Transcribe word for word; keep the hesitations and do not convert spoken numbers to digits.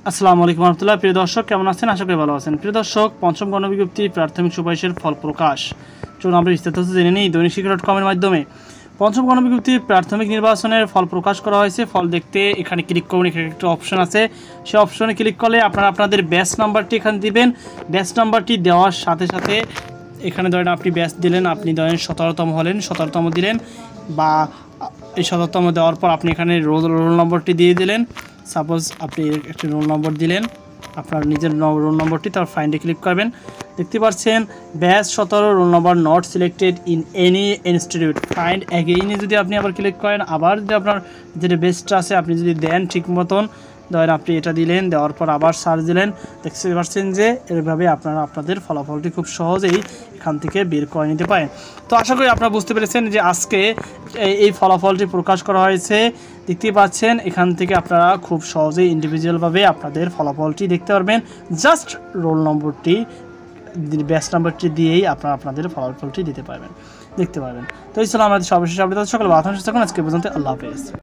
আসসালামু আলাইকুম রহমতুল্লাহ। প্রিয় দর্শক, কেমন আছেন? আশা করি ভালো আছেন। প্রিয় দর্শক, পঞ্চম গণবিজ্ঞপ্তি প্রাথমিক সুপারিশের ফল প্রকাশ। চলুন আমরা বিস্তারিত জেনে নিই দৈনিক শিক্ষা ডট কমের মাধ্যমে। পঞ্চম গণবিজ্ঞপ্তির প্রাথমিক নির্বাচনের ফল প্রকাশ করা হয়েছে। ফল দেখতে এখানে ক্লিক করুন। এখানে একটা অপশন আছে, সেই অপশনে ক্লিক করলে আপনারা আপনাদের ব্যাচ নাম্বারটি এখানে দিবেন। ব্যাচ নাম্বারটি দেওয়ার সাথে সাথে এখানে ধরেন আপনি ব্যাচ দিলেন, আপনি ধরেন সতেরোতম হলেন, সতেরোতম দিলেন, বা এই সতেরোতম দেওয়ার পর আপনি এখানে রোল রোল নম্বরটি দিয়ে দিলেন। সাপোজ আপনি একটি রোল নম্বর দিলেন, আপনার নিজের রোল নম্বরটি, তারপর ফাইন্ডে ক্লিক করবেন। দেখতে পাচ্ছেন ব্যাচ সতেরো, roll number not selected in any institute, find অ্যাগেইনে যদি আপনি আবার ক্লিক করেন, আবার যদি আপনার যেটা বেস্টটা আছে আপনি যদি দেন ঠিক মতন, ধরেন আপনি এটা দিলেন, দেওয়ার পর আবার সার্চ দিলেন, দেখতে পাচ্ছেন যে এভাবে আপনারা আপনাদের ফলাফলটি খুব সহজেই এখান থেকে বের করে নিতে পারেন। তো আশা করি আপনারা বুঝতে পেরেছেন যে আজকে এই ফলাফলটি প্রকাশ করা হয়েছে। দেখতে পাচ্ছেন এখান থেকে আপনারা খুব সহজেই ইন্ডিভিজুয়ালভাবে আপনাদের ফলাফলটি দেখতে পারবেন। জাস্ট রোল নম্বরটি, ব্যাচ নাম্বারটি দিয়েই আপনারা আপনাদের ফলাফলটি দিতে পারবেন, দেখতে পারবেন। তো এই ছিল আমাদের সর্বশেষ আপডেট। সকল বাতাংশ থাকুন আজকে পর্যন্ত। আল্লাহ হাফেজ।